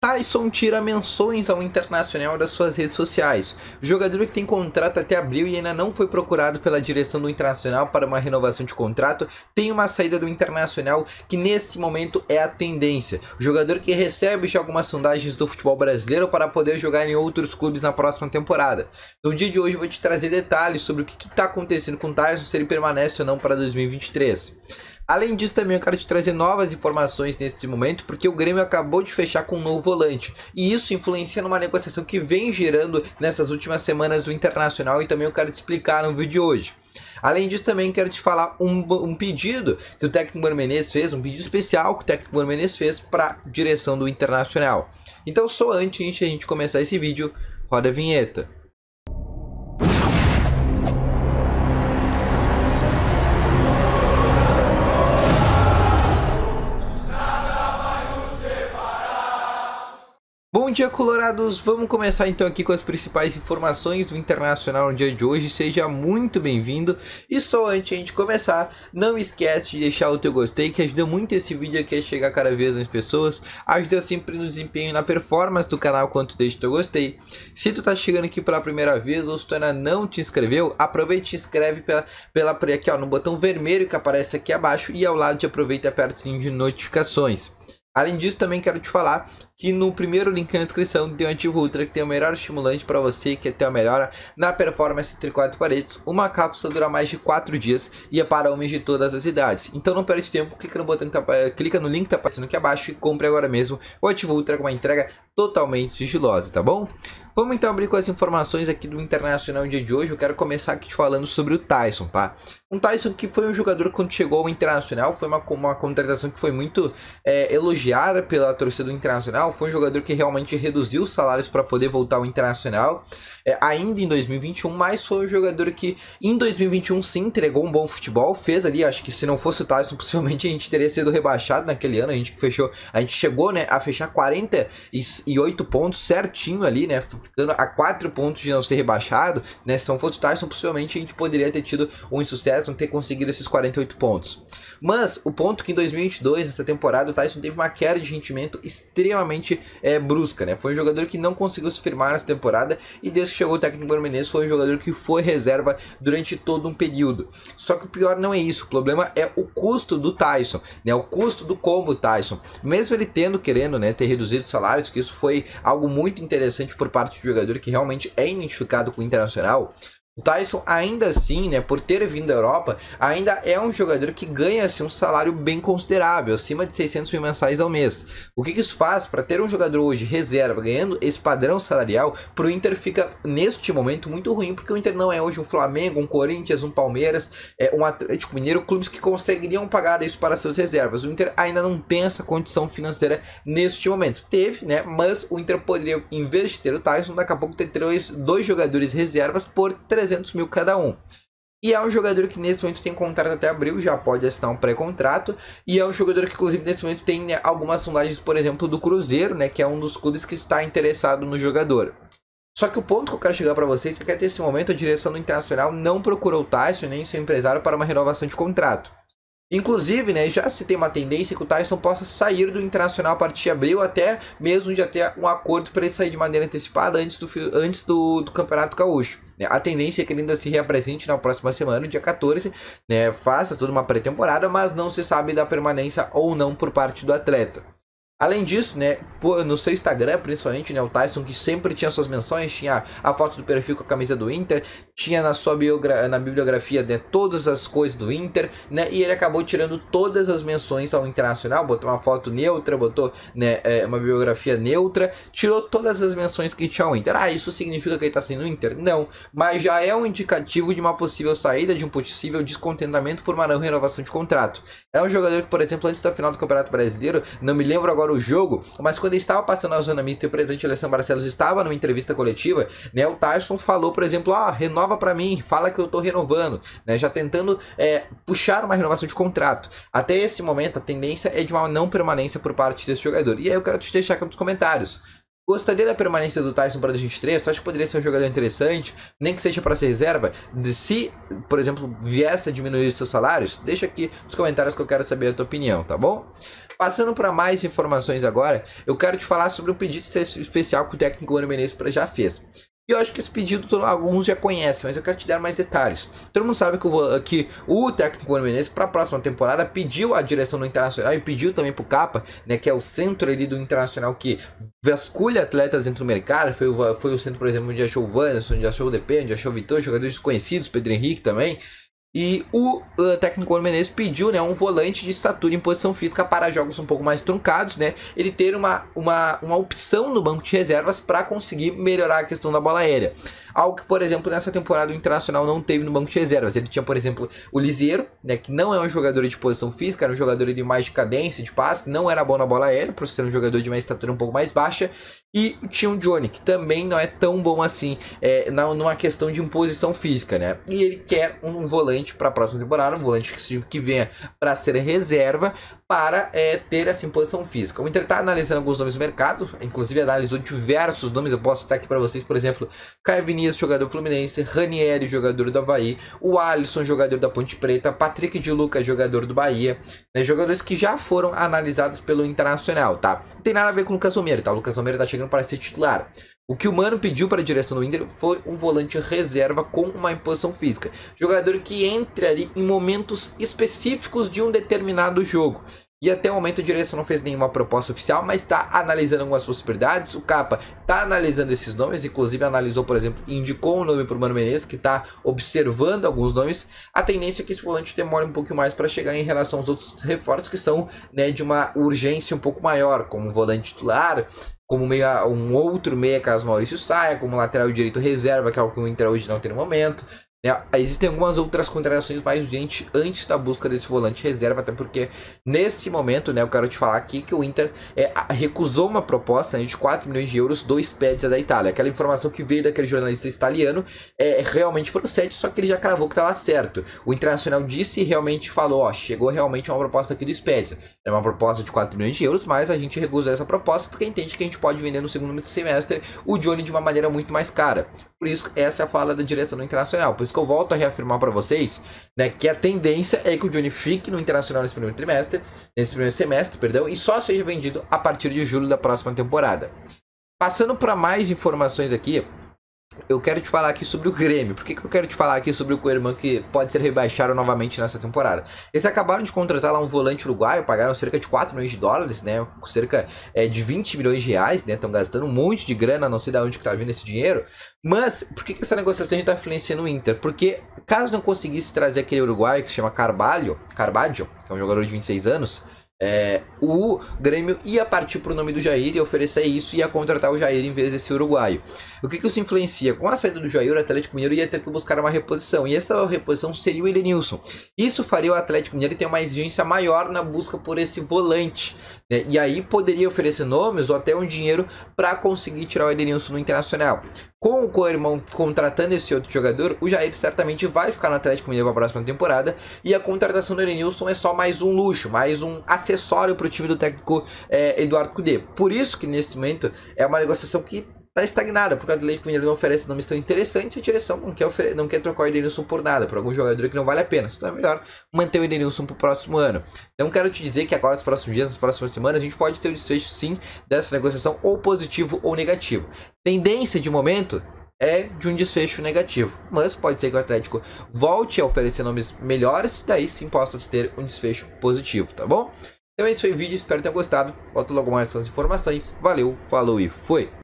Tyson tira menções ao Internacional das suas redes sociais. O jogador que tem contrato até abril e ainda não foi procurado pela direção do Internacional para uma renovação de contrato, tem uma saída do Internacional que nesse momento é a tendência. O jogador que recebe já algumas sondagens do futebol brasileiro para poder jogar em outros clubes na próxima temporada. No dia de hoje eu vou te trazer detalhes sobre o que está acontecendo com o Tyson, se ele permanece ou não para 2023. Além disso, também eu quero te trazer novas informações nesse momento, porque o Grêmio acabou de fechar com um novo volante. E isso influencia numa negociação que vem girando nessas últimas semanas do Internacional e também eu quero te explicar no vídeo de hoje. Além disso, também quero te falar um pedido que o técnico Mano Menezes fez, um pedido especial que o técnico Mano Menezes fez para a direção do Internacional. Então, só antes de a gente começar esse vídeo, roda a vinheta. Bom dia, colorados! Vamos começar então aqui com as principais informações do Internacional no dia de hoje. Seja muito bem-vindo. E só antes de a gente começar, não esquece de deixar o teu gostei, que ajuda muito esse vídeo aqui a chegar cada vez mais pessoas. Ajuda sempre no desempenho e na performance do canal quanto deixa o teu gostei. Se tu tá chegando aqui pela primeira vez ou se tu ainda não te inscreveu, aproveite e te inscreve aqui, ó, no botão vermelho que aparece aqui abaixo e ao lado de aproveita e aperta o sininho de notificações. Além disso, também quero te falar que no primeiro link na descrição tem o Ativo Ultra, que tem o melhor estimulante para você, que é ter a melhora na performance entre 4 paredes. Uma cápsula dura mais de 4 dias e é para homens de todas as idades. Então não perde tempo, clica no botão clica no link que tá aparecendo aqui abaixo e compre agora mesmo o Ativo Ultra com uma entrega totalmente sigilosa, tá bom? Vamos então abrir com as informações aqui do Internacional no dia de hoje. Eu quero começar aqui te falando sobre o Tyson, tá? Um Tyson que foi um jogador quando chegou ao Internacional, foi uma contratação que foi muito elogiada pela torcida do Internacional. Foi um jogador que realmente reduziu os salários para poder voltar ao Internacional ainda em 2021, mas foi um jogador que em 2021 sim entregou um bom futebol, fez ali, acho que se não fosse o Tyson, possivelmente a gente teria sido rebaixado naquele ano. A gente chegou, né, a fechar 48 pontos certinho ali, né, ficando a 4 pontos de não ser rebaixado, né? Se não fosse o Tyson, possivelmente a gente poderia ter tido um insucesso, não ter conseguido esses 48 pontos. Mas o ponto que em 2022, nessa temporada, o Tyson teve uma queda de rendimento extremamente brusca, né? Foi um jogador que não conseguiu se firmar nessa temporada e desde que chegou o técnico Mano Menezes foi um jogador que foi reserva durante todo um período. Só que o pior não é isso, o problema é o custo do Tyson, né? O custo do combo Tyson. Mesmo ele querendo, né, ter reduzido os salários, que isso foi algo muito interessante por parte do jogador que realmente é identificado com o Internacional. O Tyson ainda assim, né, por ter vindo da Europa, ainda é um jogador que ganha assim, um salário bem considerável, acima de 600 mil mensais ao mês. O que isso faz para ter um jogador hoje reserva ganhando esse padrão salarial, para o Inter fica neste momento muito ruim, porque o Inter não é hoje um Flamengo, um Corinthians, um Palmeiras, um Atlético Mineiro, clubes que conseguiriam pagar isso para seus reservas. O Inter ainda não tem essa condição financeira neste momento. Teve, né, mas o Inter poderia, em vez de ter o Tyson, daqui a pouco ter dois jogadores reservas por 300 mil cada um. E é um jogador que nesse momento tem contrato até abril, já pode assinar um pré-contrato. E é um jogador que inclusive nesse momento tem, né, algumas sondagens, por exemplo, do Cruzeiro, né, que é um dos clubes que está interessado no jogador. Só que o ponto que eu quero chegar para vocês é que até esse momento a direção do Internacional não procurou o Tyson nem seu empresário para uma renovação de contrato. Inclusive, né, já se tem uma tendência que o Tyson possa sair do Internacional a partir de abril, até mesmo de ter um acordo para ele sair de maneira antecipada antes do Campeonato Gaúcho. A tendência é que ele ainda se reapresente na próxima semana, dia 14, né, faça toda uma pré-temporada, mas não se sabe da permanência ou não por parte do atleta. Além disso, né, no seu Instagram, principalmente, né, o Tyson, que sempre tinha suas menções, tinha a foto do perfil com a camisa do Inter, tinha na sua bibliografia, né, todas as coisas do Inter, né, e ele acabou tirando todas as menções ao Internacional, botou uma foto neutra, botou, né, uma biografia neutra, tirou todas as menções que tinha ao Inter. Ah, isso significa que ele está saindo do Inter? Não, mas já é um indicativo de uma possível saída, de um possível descontentamento por uma não renovação de contrato. É um jogador que, por exemplo, antes da final do Campeonato Brasileiro, não me lembro agora o jogo, mas quando ele estava passando na zona mista e o presidente Alessandro Barcelos estava numa entrevista coletiva, né, o Tyson falou, por exemplo, renova para mim, fala que eu tô renovando, né, já tentando puxar uma renovação de contrato. Até esse momento a tendência é de uma não permanência por parte desse jogador. E aí eu quero te deixar aqui nos comentários. Gostaria da permanência do Tyson para 2023? Tu acha que poderia ser um jogador interessante, nem que seja para ser reserva? Se, por exemplo, viesse a diminuir os seus salários, deixa aqui nos comentários que eu quero saber a tua opinião, tá bom? Passando para mais informações agora, eu quero te falar sobre um pedido especial que o técnico Mano Menezes já fez. E eu acho que esse pedido alguns já conhecem, mas eu quero te dar mais detalhes. Todo mundo sabe que o técnico Mano Menezes, para a próxima temporada, pediu à direção do Internacional e pediu também para o Capa, né, que é o centro ali do Internacional que vasculha atletas dentro do mercado. Foi o centro, por exemplo, onde achou o Wanderson, onde achou o DP, onde achou o Vitor, jogadores desconhecidos, Pedro Henrique também. E o técnico Mano Menezes pediu, né, um volante de estatura em posição física para jogos um pouco mais truncados, né, ele ter uma opção no banco de reservas para conseguir melhorar a questão da bola aérea. Algo que, por exemplo, nessa temporada o Internacional não teve no banco de reservas. Ele tinha, por exemplo, o Lisieiro, né, que não é um jogador de posição física, era um jogador de mais de cadência, de passe, não era bom na bola aérea, por ser um jogador de uma estatura um pouco mais baixa. E tinha o Johnny, que também não é tão bom assim numa questão de imposição física, né? E ele quer um volante para a próxima temporada, um volante que venha para ser reserva, para ter essa imposição física. O Inter está analisando alguns nomes do mercado, inclusive analisou diversos nomes. Eu posso citar aqui para vocês, por exemplo, Caio Vinícius, jogador do Fluminense, Ranieri, jogador do Avaí, o Alisson, jogador da Ponte Preta, Patrick de Lucas, jogador do Bahia, né? Jogadores que já foram analisados pelo Internacional, tá? Não tem nada a ver com o Lucas Romero, tá? O Lucas Romero tá chegando para ser titular. O que o Mano pediu para a direção do Inter foi um volante reserva com uma imposição física. Jogador que entre ali em momentos específicos de um determinado jogo. E até o momento a direção não fez nenhuma proposta oficial, mas está analisando algumas possibilidades. O Capa está analisando esses nomes, inclusive analisou, por exemplo, indicou um nome para o Mano Menezes, que está observando alguns nomes. A tendência é que esse volante demore um pouco mais para chegar em relação aos outros reforços que são, né, de uma urgência um pouco maior, como um volante titular, como um outro meia caso Maurício saia, como lateral direito reserva, que é o que o Inter hoje não tem no momento. Existem algumas outras contratações mais urgentes antes da busca desse volante reserva, até porque nesse momento, né, eu quero te falar aqui que o Inter recusou uma proposta, né, de 4 milhões de euros do Spezia da Itália. Aquela informação que veio daquele jornalista italiano realmente procede, só que ele já cravou que estava certo. O Internacional disse e realmente falou, ó, chegou realmente uma proposta aqui do Spezia. É uma proposta de 4 milhões de euros, mas a gente recusou essa proposta porque entende que a gente pode vender no segundo semestre o Johnny de uma maneira muito mais cara. Por isso, essa é a fala da direção do Internacional. Por isso que eu volto a reafirmar para vocês, né, que a tendência é que o Johnny fique no Internacional nesse primeiro semestre, perdão, e só seja vendido a partir de julho da próxima temporada. Passando para mais informações aqui, eu quero te falar aqui sobre o Grêmio. Por que eu quero te falar aqui sobre o Coelho, que pode ser rebaixado novamente nessa temporada? Eles acabaram de contratar lá um volante uruguaio, pagaram cerca de 4 milhões de dólares, né? Cerca de 20 milhões de reais, né? Estão gastando um monte de grana, não sei de onde que tá vindo esse dinheiro. Mas, por que essa negociação está influenciando o Inter? Porque, caso não conseguisse trazer aquele uruguaio que se chama Carvalho, que é um jogador de 26 anos... o Grêmio ia partir pro nome do Jair e oferecer isso, ia contratar o Jair em vez desse uruguaio. O que isso influencia? Com a saída do Jair, o Atlético Mineiro ia ter que buscar uma reposição, e essa reposição seria o Edenilson. Isso faria o Atlético Mineiro ter uma exigência maior na busca por esse volante, né? E aí poderia oferecer nomes ou até um dinheiro para conseguir tirar o Edenilson no Internacional. Com o Koeman contratando esse outro jogador, o Jair certamente vai ficar no Atlético Mineiro para a próxima temporada, e a contratação do Edenilson é só mais um luxo, mais um acessório para o time do técnico Eduardo Cudê. Por isso que nesse momento é uma negociação que está estagnada, porque o Atlético Mineiro não oferece nomes tão interessantes e a direção não quer trocar o Edenilson por nada, por algum jogador que não vale a pena. Então é melhor manter o Edenilson para o próximo ano. Então quero te dizer que agora, nos próximos dias, nas próximas semanas, a gente pode ter o desfecho sim dessa negociação, ou positivo ou negativo. Tendência de momento é de um desfecho negativo, mas pode ser que o Atlético volte a oferecer nomes melhores, daí sim possa ter um desfecho positivo, tá bom? Então esse foi o vídeo, espero que tenham gostado. Volto logo mais com as informações. Valeu, falou e fui!